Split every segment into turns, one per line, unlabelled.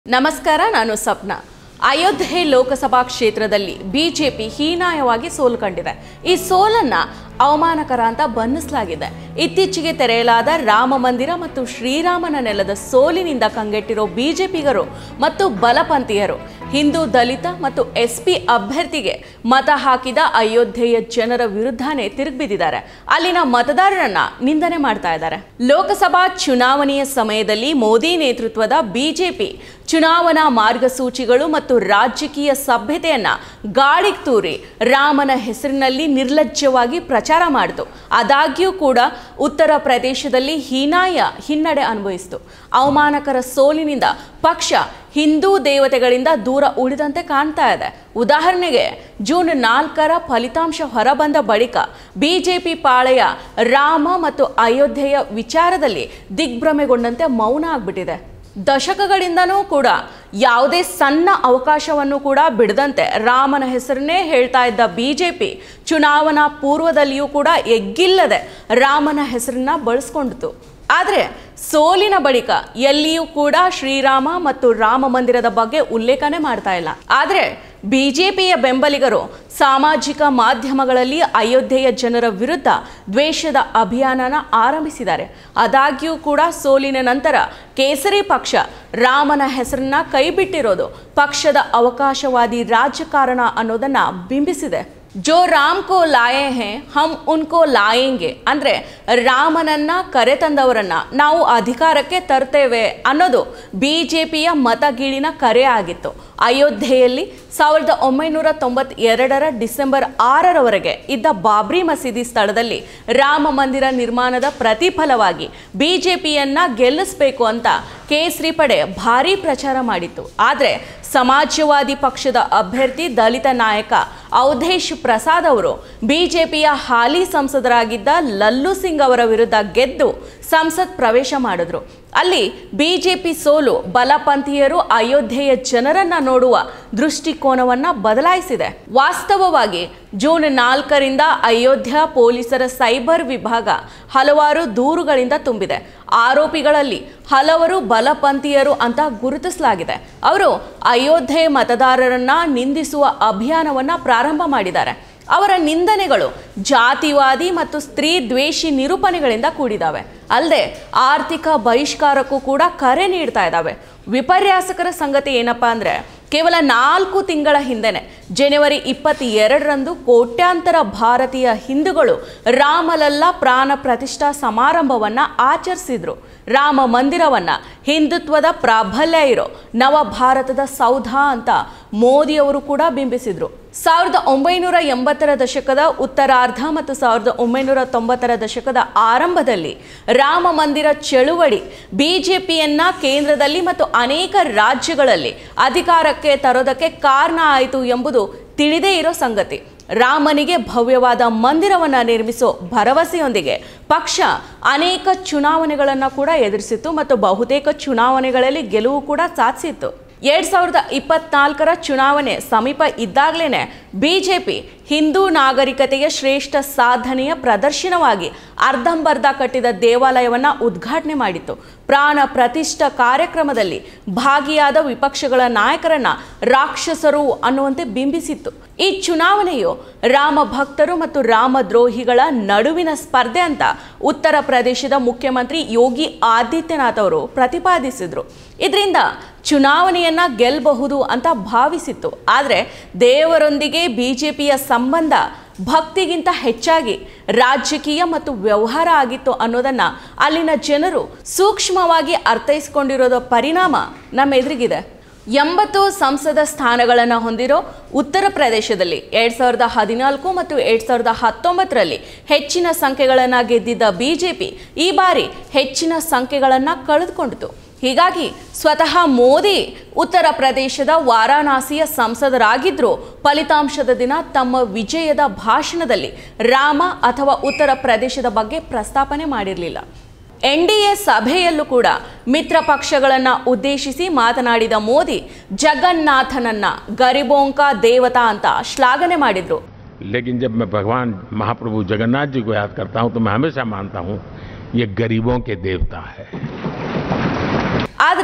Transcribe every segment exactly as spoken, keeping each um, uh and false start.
ನಮಸ್ಕಾರ, ನಾನು ಸಪ್ನಾ. ಅಯೋಧ್ಯೆ ಲೋಕಸಭಾ ಕ್ಷೇತ್ರದಲ್ಲಿ ಬಿಜೆಪಿ ಹೀನಾಯವಾಗಿ ಸೋಲು ಕಂಡಿದೆ. ಈ ಸೋಲನ್ನ ಅವಮಾನಕರ ಅಂತ ಬಣ್ಣಿಸಲಾಗಿದೆ. ಇತ್ತೀಚೆಗೆ ತೆರೆಯಲಾದ ರಾಮ ಮಂದಿರ ಮತ್ತು ಶ್ರೀರಾಮನ ನೆಲದ ಸೋಲಿನಿಂದ ಕಂಗೆಟ್ಟಿರೋ ಬಿಜೆಪಿಗರು ಮತ್ತು ಬಲಪಂಥೀಯರು ಹಿಂದೂ ದಲಿತ ಮತ್ತು ಎಸ್ಪಿ ಅಭ್ಯರ್ಥಿಗೆ ಮತ ಹಾಕಿದ ಅಯೋಧ್ಯೆಯ ಜನರ ವಿರುದ್ಧನೇ ತಿರುಗಿಬಿದ್ದಿದ್ದಾರೆ. ಅಲ್ಲಿನ ಮತದಾರರನ್ನ ನಿಂದನೆ ಮಾಡ್ತಾ ಇದ್ದಾರೆ. ಲೋಕಸಭಾ ಚುನಾವಣೆಯ ಸಮಯದಲ್ಲಿ ಮೋದಿ ನೇತೃತ್ವದ ಬಿಜೆಪಿ ಚುನಾವಣಾ ಮಾರ್ಗಸೂಚಿಗಳು ಮತ್ತು ರಾಜಕೀಯ ಸಭ್ಯತೆಯನ್ನ ಗಾಳಿಗೆ ತೂರಿ ರಾಮನ ಹೆಸರಿನಲ್ಲಿ ನಿರ್ಲಜ್ಜವಾಗಿ ಪ್ರಚಾರ ಮಾಡಿತು. ಆದಾಗ್ಯೂ ಕೂಡ ಉತ್ತರ ಪ್ರದೇಶದಲ್ಲಿ ಹೀನಾಯ ಹಿನ್ನಡೆ ಅನುಭವಿಸಿತು. ಅವಮಾನಕರ ಸೋಲಿನಿಂದ ಪಕ್ಷ ಹಿಂದೂ ದೇವತೆಗಳಿಂದ ದೂರ ಉಳಿದಂತೆ ಕಾಣ್ತಾ ಇದೆ. ಉದಾಹರಣೆಗೆ ಜೂನ್ ನಾಲ್ಕರ ಫಲಿತಾಂಶ ಹೊರಬಂದ ಬಳಿಕ ಬಿಜೆಪಿ ಪಾಳೆಯ ರಾಮ ಮತ್ತು ಅಯೋಧ್ಯೆಯ ವಿಚಾರದಲ್ಲಿ ದಿಗ್ಭ್ರಮೆಗೊಂಡಂತೆ ಮೌನ ಆಗ್ಬಿಟ್ಟಿದೆ. ದಶಕಗಳಿಂದನೂ ಕೂಡ ಯಾವುದೇ ಸಣ್ಣ ಅವಕಾಶವನ್ನು ಕೂಡ ಬಿಡದಂತೆ ರಾಮನ ಹೆಸರನ್ನೇ ಹೇಳ್ತಾ ಇದ್ದ ಬಿಜೆಪಿ ಚುನಾವಣಾ ಪೂರ್ವದಲ್ಲಿಯೂ ಕೂಡ ಎಗ್ಗಿಲ್ಲದೆ ರಾಮನ ಹೆಸರನ್ನ ಬಳಸ್ಕೊಂಡಿತು. ಆದರೆ ಸೋಲಿನ ಬಳಿಕ ಎಲ್ಲಿಯೂ ಕೂಡ ಶ್ರೀರಾಮ ಮತ್ತು ರಾಮ ಮಂದಿರದ ಬಗ್ಗೆ ಉಲ್ಲೇಖನೆ ಮಾಡ್ತಾ ಇಲ್ಲ. ಆದರೆ ಬಿಜೆಪಿಯ ಬೆಂಬಲಿಗರು ಸಾಮಾಜಿಕ ಮಾಧ್ಯಮಗಳಲ್ಲಿ ಅಯೋಧ್ಯೆಯ ಜನರ ವಿರುದ್ಧ ದ್ವೇಷದ ಅಭಿಯಾನನ ಆರಂಭಿಸಿದ್ದಾರೆ. ಆದಾಗ್ಯೂ ಕೂಡ ಸೋಲಿನ ನಂತರ ಕೇಸರಿ ಪಕ್ಷ ರಾಮನ ಹೆಸರನ್ನ ಕೈಬಿಟ್ಟಿರೋದು ಪಕ್ಷದ ಅವಕಾಶವಾದಿ ರಾಜಕಾರಣ ಅನ್ನೋದನ್ನ ಬಿಂಬಿಸಿದೆ. ಜೋ ರಾಮ್ ಕೋ ಲಾಯೆ ಹೇ ಹಮ್ ಉನ್ಕೋ ಲಾಯೆಂಗೆ ಅಂದ್ರೆ ರಾಮನನ್ನ ಕರೆತಂದವರನ್ನ ನಾವು ಅಧಿಕಾರಕ್ಕೆ ತರ್ತೇವೆ ಅನ್ನೋದು ಬಿಜೆಪಿಯ ಮತಗೀಳಿನ ಕರೆ ಆಗಿತ್ತು. ಅಯೋಧ್ಯೆಯಲ್ಲಿ ಸಾವಿರದ ಒಂಬೈನೂರ ತೊಂಬತ್ ಎರಡರ ಡಿಸೆಂಬರ್ ಆರರವರೆಗೆ ಇದ್ದ ಬಾಬ್ರಿ ಮಸೀದಿ ಸ್ಥಳದಲ್ಲಿ ರಾಮ ಮಂದಿರ ನಿರ್ಮಾಣದ ಪ್ರತಿಫಲವಾಗಿ ಬಿಜೆಪಿಯನ್ನ ಗೆಲ್ಲಿಸಬೇಕು ಅಂತ ಕೇಸರಿ ಪಡೆ ಭಾರೀ ಪ್ರಚಾರ ಮಾಡಿತ್ತು. ಆದರೆ ಸಮಾಜವಾದಿ ಪಕ್ಷದ ಅಭ್ಯರ್ಥಿ ದಲಿತ ನಾಯಕ ಅವಧೇಶ್ ಪ್ರಸಾದ್ ಅವರು ಬಿಜೆಪಿಯ ಹಾಲಿ ಸಂಸದರಾಗಿದ್ದ ಲಲ್ಲು ಸಿಂಗ್ ಅವರ ವಿರುದ್ಧ ಗೆದ್ದು ಸಂಸತ್ ಪ್ರವೇಶ ಮಾಡಿದ್ರು. ಅಲ್ಲಿ ಬಿಜೆಪಿ ಸೋಲು ಬಲಪಂಥೀಯರು ಅಯೋಧ್ಯೆಯ ಜನರನ್ನ ನೋಡುವ ದೃಷ್ಟಿಕೋನವನ್ನ ಬದಲಾಯಿಸಿದೆ. ವಾಸ್ತವವಾಗಿ ಜೂನ್ ನಾಲ್ಕರಿಂದ ಅಯೋಧ್ಯ ಪೊಲೀಸರ ಸೈಬರ್ ವಿಭಾಗ ಹಲವಾರು ದೂರುಗಳಿಂದ ತುಂಬಿದೆ. ಆರೋಪಿಗಳಲ್ಲಿ ಹಲವರು ಬಲಪಂಥೀಯರು ಅಂತ ಗುರುತಿಸಲಾಗಿದೆ. ಅವರು ಅಯೋಧ್ಯೆ ಮತದಾರರನ್ನ ನಿಂದಿಸುವ ಅಭಿಯಾನವನ್ನ ಪ್ರಾರಂಭ ಮಾಡಿದ್ದಾರೆ. ಅವರ ನಿಂದನೆಗಳು ಜಾತಿವಾದಿ ಮತ್ತು ಸ್ತ್ರೀ ದ್ವೇಷಿ ನಿರೂಪಣೆಗಳಿಂದ ಕೂಡಿದಾವೆ. ಅಲ್ಲದೆ ಆರ್ಥಿಕ ಬಹಿಷ್ಕಾರಕ್ಕೂ ಕೂಡ ಕರೆ ನೀಡ್ತಾ ಇದ್ದಾವೆ. ವಿಪರ್ಯಾಸಕರ ಸಂಗತಿ ಏನಪ್ಪಾ ಅಂದ್ರೆ ಕೇವಲ ನಾಲ್ಕು ತಿಂಗಳ ಹಿಂದೆನೆ ಜನವರಿ ಇಪ್ಪತ್ತೆರಡರಂದು ಕೋಟ್ಯಾಂತರ ಭಾರತೀಯ ಹಿಂದೂಗಳು ರಾಮಲಲ್ಲಾ ಪ್ರಾಣ ಪ್ರತಿಷ್ಠಾ ಸಮಾರಂಭವನ್ನ ಆಚರಿಸಿದ್ರು. ರಾಮ ಮಂದಿರವನ್ನ ಹಿಂದುತ್ವದ ಪ್ರಾಬಲ್ಯ ಇರೋ ನವ ಭಾರತದ ಸೌಧ ಅಂತ ಮೋದಿಯವರು ಕೂಡ ಬಿಂಬಿಸಿದ್ರು. ಸಾವಿರದ ಒಂಬೈನೂರ ಎಂಬತ್ತರ ದಶಕದ ಉತ್ತರಾರ್ಧ ಮತ್ತು ಸಾವಿರದ ಒಂಬೈನೂರ ತೊಂಬತ್ತರ ದಶಕದ ಆರಂಭದಲ್ಲಿ ರಾಮ ಮಂದಿರ ಚಳುವಳಿ ಬಿಜೆಪಿಯನ್ನ ಕೇಂದ್ರದಲ್ಲಿ ಮತ್ತು ಅನೇಕ ರಾಜ್ಯಗಳಲ್ಲಿ ಅಧಿಕಾರಕ್ಕೆ ತರೋದಕ್ಕೆ ಕಾರಣ ಆಯಿತು ಎಂಬುದು ತಿಳಿದೇ ಇರೋ ಸಂಗತಿ. ರಾಮನಿಗೆ ಭವ್ಯವಾದ ಮಂದಿರವನ್ನ ನಿರ್ಮಿಸೋ ಭರವಸೆಯೊಂದಿಗೆ ಪಕ್ಷ ಅನೇಕ ಚುನಾವಣೆಗಳನ್ನು ಕೂಡ ಎದುರಿಸಿತ್ತು ಮತ್ತು ಬಹುತೇಕ ಚುನಾವಣೆಗಳಲ್ಲಿ ಗೆಲುವು ಕೂಡ ಸಾಧಿಸಿತ್ತು. ಎರಡ್ ಸಾವಿರದ ಇಪ್ಪತ್ನಾಲ್ಕರ ಚುನಾವಣೆ ಸಮೀಪ ಇದ್ದಾಗಲೇ ಬಿಜೆಪಿ ಹಿಂದೂ ನಾಗರಿಕತೆಯ ಶ್ರೇಷ್ಠ ಸಾಧನೆಯ ಪ್ರದರ್ಶನವಾಗಿ ಅರ್ಧಂಬರ್ಧ ಕಟ್ಟಿದ ದೇವಾಲಯವನ್ನ ಉದ್ಘಾಟನೆ ಮಾಡಿತ್ತು. ಪ್ರಾಣ ಪ್ರತಿಷ್ಠಾ ಕಾರ್ಯಕ್ರಮದಲ್ಲಿ ಭಾಗಿಯಾದ ವಿಪಕ್ಷಗಳ ನಾಯಕರನ್ನ ರಾಕ್ಷಸರು ಅನ್ನುವಂತೆ ಬಿಂಬಿಸಿತ್ತು. ಈ ಚುನಾವಣೆಯು ರಾಮ ಭಕ್ತರು ಮತ್ತು ರಾಮದ್ರೋಹಿಗಳ ನಡುವಿನ ಸ್ಪರ್ಧೆ ಅಂತ ಉತ್ತರ ಪ್ರದೇಶದ ಮುಖ್ಯಮಂತ್ರಿ ಯೋಗಿ ಆದಿತ್ಯನಾಥ್ ಅವರು ಪ್ರತಿಪಾದಿಸಿದ್ರು. ಇದರಿಂದ ಚುನಾವಣೆಯನ್ನ ಗೆಲ್ಲಬಹುದು ಅಂತ ಭಾವಿಸಿತ್ತು. ಆದರೆ ದೇವರೊಂದಿಗೆ ಬಿಜೆಪಿಯ ಸಂಬಂಧ ಭಕ್ತಿಗಿಂತ ಹೆಚ್ಚಾಗಿ ರಾಜಕೀಯ ಮತ್ತು ವ್ಯವಹಾರ ಆಗಿತ್ತು ಅನ್ನೋದನ್ನ ಅಲ್ಲಿನ ಜನರು ಸೂಕ್ಷ್ಮವಾಗಿ ಅರ್ಥೈಸಿಕೊಂಡಿರೋದ ಪರಿಣಾಮ ನಮ್ಮ ಎದುರಿಗಿದೆ. ಎಂಬತ್ತು ಸಂಸದ ಸ್ಥಾನಗಳನ್ನು ಹೊಂದಿರೋ ಉತ್ತರ ಪ್ರದೇಶದಲ್ಲಿ ಎರಡ್ ಸಾವಿರದ ಹದಿನಾಲ್ಕು ಮತ್ತು ಎರಡ್ ಸಾವಿರದ ಹತ್ತೊಂಬತ್ತರಲ್ಲಿ ಹೆಚ್ಚಿನ ಸಂಖ್ಯೆಗಳನ್ನು ಗೆದ್ದಿದ್ದ ಬಿಜೆಪಿ ಈ ಬಾರಿ ಹೆಚ್ಚಿನ ಸಂಖ್ಯೆಗಳನ್ನು ಕಳೆದುಕೊಂಡಿತು. ಹೀಗಾಗಿ ಸ್ವತಃ ಮೋದಿ ಉತ್ತರ ಪ್ರದೇಶದ ವಾರಾಣಸಿಯ ಸಂಸದರಾಗಿದ್ದರೂ ಫಲಿತಾಂಶದ ದಿನ ತಮ್ಮ ವಿಜಯದ ಭಾಷಣದಲ್ಲಿ ರಾಮ ಅಥವಾ ಉತ್ತರ ಪ್ರದೇಶದ ಬಗ್ಗೆ ಪ್ರಸ್ತಾಪನೆ ಮಾಡಿರಲಿಲ್ಲ. ಎನ್ ಡಿ ಎ ಸಭೆಯಲ್ಲೂ ಕೂಡ ಮಿತ್ರ ಪಕ್ಷಗಳನ್ನು ಉದ್ದೇಶಿಸಿ ಮಾತನಾಡಿದ ಮೋದಿ ಜಗನ್ನಾಥನನ್ನ ಗರಿಬೋಂಕಾ ದೇವತಾ ಅಂತ ಶ್ಲಾಘನೆ ಮಾಡಿದ್ರು.
लेकिन जब मैं भगवान महाप्रभु जगन्नाथ जी को याद करता हूं तो मैं हमेशा मानता हूं ये गरीबों के देवता है.
ಆದರೆ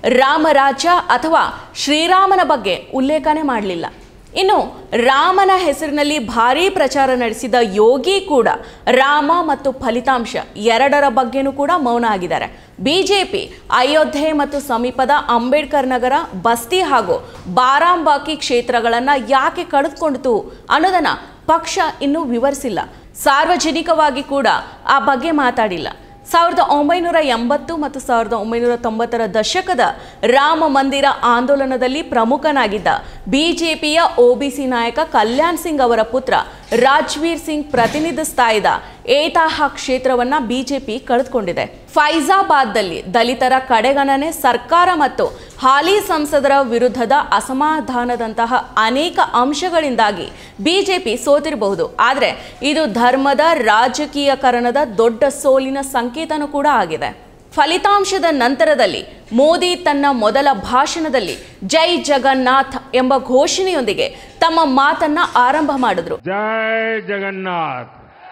ರಾಮರಾಜ್ಯ ಅಥವಾ ಶ್ರೀರಾಮನ ಬಗ್ಗೆ ಉಲ್ಲೇಖನೆ ಮಾಡಲಿಲ್ಲ. ಇನ್ನು ರಾಮನ ಹೆಸರಿನಲ್ಲಿ ಭಾರೀ ಪ್ರಚಾರ ನಡೆಸಿದ ಯೋಗಿ ಕೂಡ ರಾಮ ಮತ್ತು ಫಲಿತಾಂಶ ಎರಡರ ಬಗ್ಗೆನೂ ಕೂಡ ಮೌನ ಆಗಿದ್ದಾರೆ. ಬಿಜೆಪಿ ಅಯೋಧ್ಯೆ ಮತ್ತು ಸಮೀಪದ ಅಂಬೇಡ್ಕರ್ ನಗರ, ಬಸ್ತಿ ಹಾಗೂ ಬಾರಾಂಬಾಕಿ ಕ್ಷೇತ್ರಗಳನ್ನು ಯಾಕೆ ಕಳೆದುಕೊಂಡಿತು ಅನ್ನೋದನ್ನ ಪಕ್ಷ ಇನ್ನೂ ವಿವರಿಸಿಲ್ಲ. ಸಾರ್ವಜನಿಕವಾಗಿ ಕೂಡ ಆ ಬಗ್ಗೆ ಮಾತಾಡಿಲ್ಲ. ಸಾವಿರದ ಒಂಬೈನೂರ ಎಂಬತ್ತು ಮತ್ತು ಸಾವಿರದ ಒಂಬೈನೂರ ತೊಂಬತ್ತರ ದಶಕದ ರಾಮ ಮಂದಿರ ಆಂದೋಲನದಲ್ಲಿ ಪ್ರಮುಖನಾಗಿದ್ದ ಬಿಜೆಪಿಯ ಒಬಿಸಿ ನಾಯಕ ಕಲ್ಯಾಣ್ ಸಿಂಗ್ ಅವರ ಪುತ್ರ ರಾಜ್ವೀರ್ ಸಿಂಗ್ ಪ್ರತಿನಿಧಿಸ್ತಾ ಇದ್ದ ಏತಾಹ ಕ್ಷೇತ್ರವನ್ನ ಬಿಜೆಪಿ ಕಳೆದುಕೊಂಡಿದೆ. ಫೈಜಾಬಾದ್ನಲ್ಲಿ ದಲಿತರ ಕಡೆಗಣನೆ, ಸರ್ಕಾರ ಮತ್ತು ಹಾಲಿ ಸಂಸದರ ವಿರುದ್ಧದ ಅಸಮಾಧಾನದಂತಹ ಅನೇಕ ಅಂಶಗಳಿಂದಾಗಿ ಬಿಜೆಪಿ ಸೋತಿರಬಹುದು. ಆದರೆ ಇದು ಧರ್ಮದ ರಾಜಕೀಯಕರಣದ ದೊಡ್ಡ ಸೋಲಿನ ಸಂಕೇತನೂ ಕೂಡ ಆಗಿದೆ. ಫಲಿತಾಂಶದ ನಂತರದಲ್ಲಿ ಮೋದಿ ತನ್ನ ಮೊದಲ ಭಾಷಣದಲ್ಲಿ ಜೈ ಜಗನ್ನಾಥ್ ಎಂಬ ಘೋಷಣೆಯೊಂದಿಗೆ ತಮ್ಮ ಮಾತನ್ನ ಆರಂಭ ಮಾಡಿದ್ರು.
जय जगन्नाथ,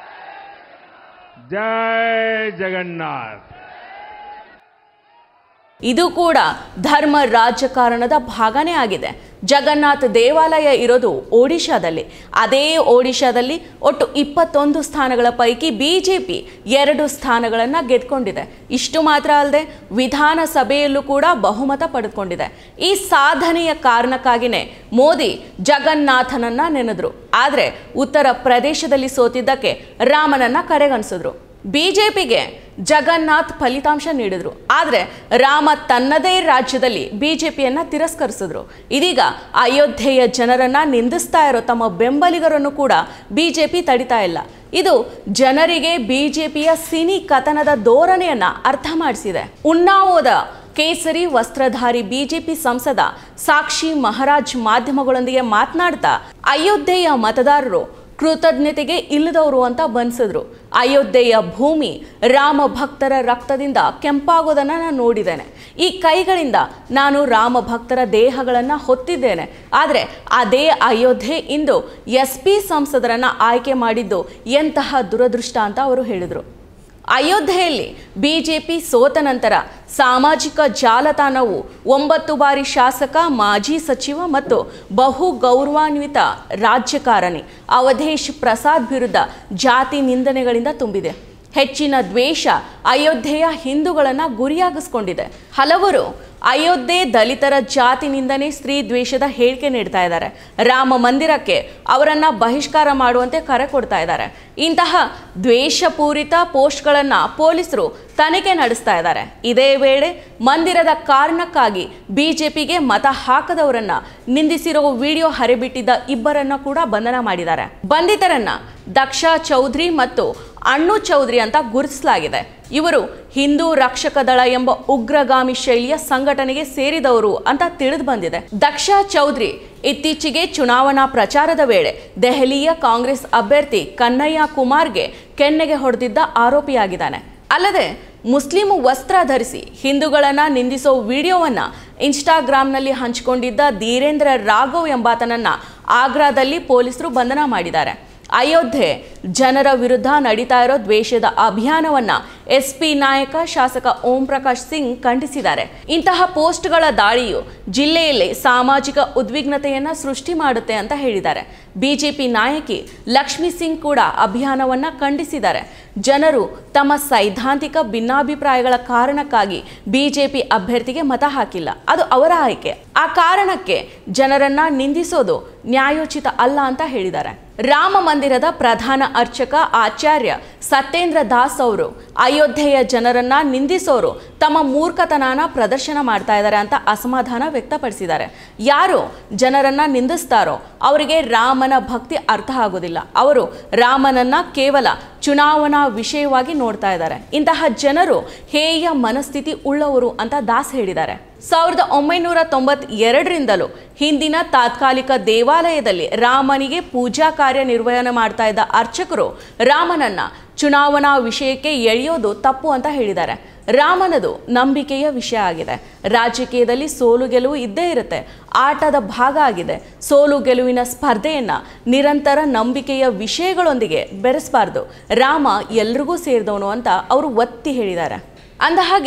जय जगन्नाथ.
ಇದು ಕೂಡ ಧರ್ಮ ರಾಜಕಾರಣದ ಭಾಗನೇ ಆಗಿದೆ. ಜಗನ್ನಾಥ್ ದೇವಾಲಯ ಇರೋದು ಒಡಿಶಾದಲ್ಲಿ. ಅದೇ ಒಡಿಶಾದಲ್ಲಿ ಒಟ್ಟು ಇಪ್ಪತ್ತೊಂದು ಸ್ಥಾನಗಳ ಪೈಕಿ ಬಿಜೆಪಿ ಎರಡು ಸ್ಥಾನಗಳನ್ನು ಗೆದ್ಕೊಂಡಿದೆ. ಇಷ್ಟು ಮಾತ್ರ ಅಲ್ಲದೆ ವಿಧಾನಸಭೆಯಲ್ಲೂ ಕೂಡ ಬಹುಮತ ಪಡೆದುಕೊಂಡಿದೆ. ಈ ಸಾಧನೆಯ ಕಾರಣಕ್ಕಾಗಿಯೇ ಮೋದಿ ಜಗನ್ನಾಥನನ್ನ ನೆನೆದ್ರು. ಆದರೆ ಉತ್ತರ ಪ್ರದೇಶದಲ್ಲಿ ಸೋತಿದ್ದಕ್ಕೆ ರಾಮನನ್ನ ಕಡೆಗಣಿಸಿದ್ರು. ಬಿಜೆಪಿಗೆ ಜಗನ್ನಾಥ್ ಫಲಿತಾಂಶ ನೀಡಿದ್ರು. ಆದರೆ ರಾಮ ತನ್ನದೇ ರಾಜ್ಯದಲ್ಲಿ ಬಿಜೆಪಿಯನ್ನ ತಿರಸ್ಕರಿಸಿದ್ರು. ಇದೀಗ ಅಯೋಧ್ಯೆಯ ಜನರನ್ನ ನಿಂದಿಸ್ತಾ ಇರೋ ತಮ್ಮ ಬೆಂಬಲಿಗರನ್ನು ಕೂಡ ಬಿಜೆಪಿ ತಡಿತಾ ಇಲ್ಲ. ಇದು ಜನರಿಗೆ ಬಿಜೆಪಿಯ ಸಿನಿ ಕಥನದ ಧೋರಣೆಯನ್ನ ಅರ್ಥ ಮಾಡಿಸಿದೆ. ಉನ್ನಾವೋದ ಕೇಸರಿ ವಸ್ತ್ರಧಾರಿ ಬಿಜೆಪಿ ಸಂಸದ ಸಾಕ್ಷಿ ಮಹಾರಾಜ್ ಮಾಧ್ಯಮಗಳೊಂದಿಗೆ ಮಾತನಾಡ್ತಾ ಅಯೋಧ್ಯೆಯ ಮತದಾರರು ಕೃತಜ್ಞತೆಗೆ ಇಲ್ಲದವರು ಅಂತ ಬನ್ಸಿದ್ರು. ಅಯೋಧ್ಯೆಯ ಭೂಮಿ ರಾಮ ಭಕ್ತರ ರಕ್ತದಿಂದ ಕೆಂಪಾಗೋದನ್ನು ನಾನು ನೋಡಿದ್ದೇನೆ. ಈ ಕೈಗಳಿಂದ ನಾನು ರಾಮ ಭಕ್ತರ ದೇಹಗಳನ್ನು ಹೊತ್ತಿದ್ದೇನೆ. ಆದರೆ ಅದೇ ಅಯೋಧ್ಯೆ ಇಂದು ಎಸ್ ಪಿ ಸಂಸದರನ್ನು ಆಯ್ಕೆ ಮಾಡಿದ್ದು ಎಂತಹ ದುರದೃಷ್ಟ ಅಂತ ಅವರು ಹೇಳಿದರು. ಅಯೋಧ್ಯೆಯಲ್ಲಿ ಬಿಜೆಪಿ ಸೋತ ನಂತರ ಸಾಮಾಜಿಕ ಜಾಲತಾಣವು ಒಂಬತ್ತು ಬಾರಿ ಶಾಸಕ, ಮಾಜಿ ಸಚಿವ ಮತ್ತು ಬಹು ಗೌರವಾನ್ವಿತ ರಾಜಕಾರಣಿ ಅವಧೇಶ್ ಪ್ರಸಾದ್ ವಿರುದ್ಧ ಜಾತಿ ನಿಂದನೆಗಳಿಂದ ತುಂಬಿದೆ. ಹೆಚ್ಚಿನ ದ್ವೇಷ ಅಯೋಧ್ಯೆಯ ಹಿಂದೂಗಳನ್ನು ಗುರಿಯಾಗಿಸ್ಕೊಂಡಿದೆ. ಹಲವರು ಅಯೋಧ್ಯೆ ದಲಿತರ ಜಾತಿ ನಿಂದನೆ, ಸ್ತ್ರೀ ದ್ವೇಷದ ಹೇಳಿಕೆ ನೀಡ್ತಾ ಇದ್ದಾರೆ. ರಾಮ ಮಂದಿರಕ್ಕೆ ಅವರನ್ನು ಬಹಿಷ್ಕಾರ ಮಾಡುವಂತೆ ಕರೆ ಕೊಡ್ತಾ ಇದ್ದಾರೆ. ಇಂತಹ ದ್ವೇಷಪೂರಿತ ಪೋಸ್ಟ್ಗಳನ್ನು ಪೊಲೀಸರು ತನಿಖೆ ನಡೆಸ್ತಾ ಇದ್ದಾರೆ. ಇದೇ ವೇಳೆ ಮಂದಿರದ ಕಾರಣಕ್ಕಾಗಿ ಬಿಜೆಪಿಗೆ ಮತ ಹಾಕದವರನ್ನ ನಿಂದಿಸಿರೋ ವಿಡಿಯೋ ಹರಿಬಿಟ್ಟಿದ್ದ ಇಬ್ಬರನ್ನ ಕೂಡ ಬಂಧನ ಮಾಡಿದ್ದಾರೆ. ಬಂಧಿತರನ್ನ ದಕ್ಷ ಚೌಧರಿ ಮತ್ತು ಅಣ್ಣು ಚೌಧರಿ ಅಂತ ಗುರುತಿಸಲಾಗಿದೆ. ಇವರು ಹಿಂದೂ ರಕ್ಷಕ ದಳ ಎಂಬ ಉಗ್ರಗಾಮಿ ಶೈಲಿಯ ಸಂಘಟನೆಗೆ ಸೇರಿದವರು ಅಂತ ತಿಳಿದು ಬಂದಿದೆ. ದಕ್ಷ ಚೌಧರಿ ಇತ್ತೀಚೆಗೆ ಚುನಾವಣಾ ಪ್ರಚಾರದ ವೇಳೆ ದೆಹಲಿಯ ಕಾಂಗ್ರೆಸ್ ಅಭ್ಯರ್ಥಿ ಕನ್ನಯ್ಯ ಕುಮಾರ್ಗೆ ಕೆನ್ನೆಗೆ ಹೊಡೆದಿದ್ದ ಆರೋಪಿಯಾಗಿದ್ದಾನೆ. ಅಲ್ಲದೆ ಮುಸ್ಲಿಂ ವಸ್ತ್ರ ಧರಿಸಿ ಹಿಂದೂಗಳನ್ನ ನಿಂದಿಸೋ ವಿಡಿಯೋವನ್ನ ಇನ್ಸ್ಟಾಗ್ರಾಂನಲ್ಲಿ ಹಂಚಿಕೊಂಡಿದ್ದ ಧೀರೇಂದ್ರ ರಾಘವ್ ಎಂಬಾತನನ್ನ ಆಗ್ರಾದಲ್ಲಿ ಪೊಲೀಸರು ಬಂಧನ ಮಾಡಿದ್ದಾರೆ. ಅಯೋಧ್ಯೆ ಜನರ ವಿರುದ್ಧ ನಡೀತಾ ಇರೋ ದ್ವೇಷದ ಅಭಿಯಾನವನ್ನ ಎಸ್ ಪಿ ನಾಯಕ ಶಾಸಕ ಓಂ ಪ್ರಕಾಶ್ ಸಿಂಗ್ ಖಂಡಿಸಿದ್ದಾರೆ. ಇಂತಹ ಪೋಸ್ಟ್ಗಳ ದಾಳಿಯು ಜಿಲ್ಲೆಯಲ್ಲಿ ಸಾಮಾಜಿಕ ಉದ್ವಿಗ್ನತೆಯನ್ನ ಸೃಷ್ಟಿ ಮಾಡುತ್ತೆ ಅಂತ ಹೇಳಿದ್ದಾರೆ. ಬಿಜೆಪಿ ನಾಯಕಿ ಲಕ್ಷ್ಮಿ ಸಿಂಗ್ ಕೂಡ ಅಭಿಯಾನವನ್ನ ಖಂಡಿಸಿದ್ದಾರೆ. ಜನರು ತಮ್ಮ ಸೈದ್ಧಾಂತಿಕ ಭಿನ್ನಾಭಿಪ್ರಾಯಗಳ ಕಾರಣಕ್ಕಾಗಿ ಬಿಜೆಪಿ ಅಭ್ಯರ್ಥಿಗೆ ಮತ ಹಾಕಿಲ್ಲ, ಅದು ಅವರ ಆಯ್ಕೆ. ಆ ಕಾರಣಕ್ಕೆ ಜನರನ್ನ ನಿಂದಿಸೋದು ನ್ಯಾಯೋಚಿತ ಅಲ್ಲ ಅಂತ ಹೇಳಿದ್ದಾರೆ. ರಾಮ ಮಂದಿರದ ಪ್ರಧಾನ ಅರ್ಚಕ ಆಚಾರ್ಯ ಸತ್ಯೇಂದ್ರ ದಾಸ್ ಅವರು ಅಯೋಧ್ಯೆಯ ಜನರನ್ನ ನಿಂದಿಸೋರು ತಮ್ಮ ಮೂರ್ಖತನನ ಪ್ರದರ್ಶನ ಮಾಡ್ತಾ ಇದ್ದಾರೆ ಅಂತ ಅಸಮಾಧಾನ ವ್ಯಕ್ತಪಡಿಸಿದ್ದಾರೆ. ಯಾರು ಜನರನ್ನ ನಿಂದಿಸ್ತಾರೋ ಅವರಿಗೆ ರಾಮನ ಭಕ್ತಿ ಅರ್ಥ ಆಗೋದಿಲ್ಲ. ಅವರು ರಾಮನನ್ನ ಕೇವಲ ಚುನಾವಣಾ ವಿಷಯವಾಗಿ ನೋಡ್ತಾ ಇದ್ದಾರೆ. ಇಂತಹ ಜನರು ಹೇಯ ಮನಸ್ಥಿತಿ ಉಳ್ಳವರು ಅಂತ ದಾಸ್ ಹೇಳಿದ್ದಾರೆ. ಸಾವಿರದ ಒಂಬೈನೂರ ತೊಂಬತ್ ಎರಡರಿಂದಲೂ ಹಿಂದಿನ ತಾತ್ಕಾಲಿಕ ದೇವಾಲಯದಲ್ಲಿ ರಾಮನಿಗೆ ಪೂಜಾ ಕಾರ್ಯ ನಿರ್ವಹಣೆ ಮಾಡ್ತಾ ಇದ್ದ ಅರ್ಚಕರು ರಾಮನನ್ನ ಚುನಾವಣಾ ವಿಷಯಕ್ಕೆ ಎಳೆಯೋದು ತಪ್ಪು ಅಂತ ಹೇಳಿದ್ದಾರೆ. ರಾಮನದು ನಂಬಿಕೆಯ ವಿಷಯ ಆಗಿದೆ. ರಾಜಕೀಯದಲ್ಲಿ ಸೋಲು ಗೆಲುವು ಇದ್ದೇ ಇರುತ್ತೆ, ಆಟದ ಭಾಗ ಆಗಿದೆ. ಸೋಲು ಗೆಲುವಿನ ಸ್ಪರ್ಧೆಯನ್ನ ನಿರಂತರ ನಂಬಿಕೆಯ ವಿಷಯಗಳೊಂದಿಗೆ ಬೆರೆಸಬಾರ್ದು. ರಾಮ ಎಲ್ರಿಗೂ ಸೇರಿದವನು ಅಂತ ಅವರು ಒತ್ತಿ ಹೇಳಿದ್ದಾರೆ. ಅಂದ ಹಾಗೆ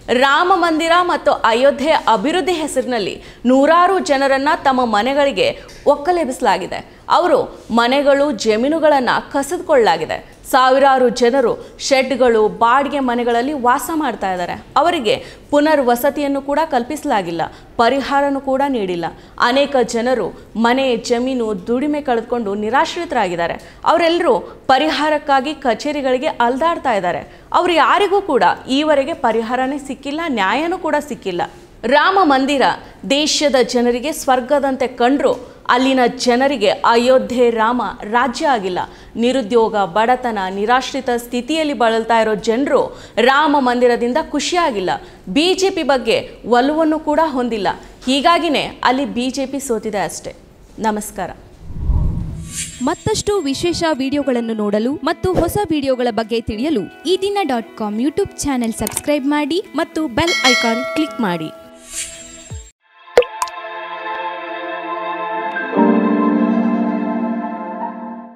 ರಾಮ ಮಂದಿರ ಮತ್ತು ಅಯೋಧ್ಯೆ ಅಭಿವೃದ್ಧಿ ಹೆಸರಿನಲ್ಲಿ ನೂರಾರು ಜನರನ್ನ ತಮ್ಮ ಮನೆಗಳಿಗೆ ಒಕ್ಕಲೆಬ್ಬಿಸಲಾಗಿದೆ. ಅವರು ಮನೆಗಳು ಜಮೀನುಗಳನ್ನು ಕಸಿದುಕೊಳ್ಳಲಾಗಿದೆ. ಸಾವಿರಾರು ಜನರು ಶೆಡ್ಗಳು ಬಾಡಿಗೆ ಮನೆಗಳಲ್ಲಿ ವಾಸ ಮಾಡ್ತಾ ಇದ್ದಾರೆ. ಅವರಿಗೆ ಪುನರ್ವಸತಿಯನ್ನು ಕೂಡ ಕಲ್ಪಿಸಲಾಗಿಲ್ಲ, ಪರಿಹಾರನೂ ಕೂಡ ನೀಡಿಲ್ಲ. ಅನೇಕ ಜನರು ಮನೆ ಜಮೀನು ದುಡಿಮೆ ಕಳೆದುಕೊಂಡು ನಿರಾಶ್ರಿತರಾಗಿದ್ದಾರೆ. ಅವರೆಲ್ಲರೂ ಪರಿಹಾರಕ್ಕಾಗಿ ಕಚೇರಿಗಳಿಗೆ ಅಲ್ದಾಡ್ತಾ ಇದ್ದಾರೆ. ಅವರು ಯಾರಿಗೂ ಕೂಡ ಈವರೆಗೆ ಪರಿಹಾರನೇ ಸಿಕ್ಕಿಲ್ಲ, ನ್ಯಾಯನೂ ಕೂಡ ಸಿಕ್ಕಿಲ್ಲ. ರಾಮ ಮಂದಿರ ದೇಶದ ಜನರಿಗೆ ಸ್ವರ್ಗದಂತೆ ಕಂಡ್ರು ಅಲ್ಲಿನ ಜನರಿಗೆ ಅಯೋಧ್ಯೆ ರಾಮ ರಾಜ್ಯ ಆಗಿಲ್ಲ. ನಿರುದ್ಯೋಗ, ಬಡತನ, ನಿರಾಶ್ರಿತ ಸ್ಥಿತಿಯಲ್ಲಿ ಬಳಲ್ತಾ ಇರೋ ಜನರು ರಾಮ ಮಂದಿರದಿಂದ ಖುಷಿಯಾಗಿಲ್ಲ. ಬಿ ಜೆ ಪಿ ಬಗ್ಗೆ ಒಲವನ್ನು ಕೂಡ ಹೊಂದಿಲ್ಲ. ಹೀಗಾಗಿನೇ ಅಲ್ಲಿ ಬಿ ಜೆ ಪಿ ಸೋತಿದೆ ಅಷ್ಟೇ. ನಮಸ್ಕಾರ.
ಮತ್ತಷ್ಟು ವಿಶೇಷ ವಿಡಿಯೋಗಳನ್ನು ನೋಡಲು ಮತ್ತು ಹೊಸ ವಿಡಿಯೋಗಳ ಬಗ್ಗೆ ತಿಳಿಯಲು Ee Dina dot com YouTube channel subscribe ಮಾಡಿ ಮತ್ತು ಬೆಲ್ ಐಕಾನ್ ಕ್ಲಿಕ್ ಮಾಡಿ.